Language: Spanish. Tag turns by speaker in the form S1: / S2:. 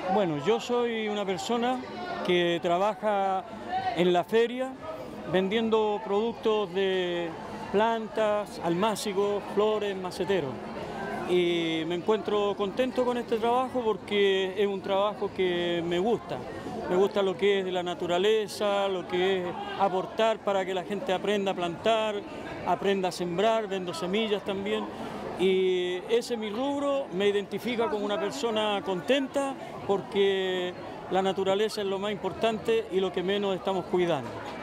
S1: Bueno, yo soy una persona que trabaja en la feria vendiendo productos de plantas, almácigos, flores, maceteros. Y me encuentro contento con este trabajo porque es un trabajo que me gusta. Me gusta lo que es de la naturaleza, lo que es aportar para que la gente aprenda a plantar, aprenda a sembrar, vendo semillas también. Y ese mi rubro me identifica como una persona contenta porque la naturaleza es lo más importante y lo que menos estamos cuidando.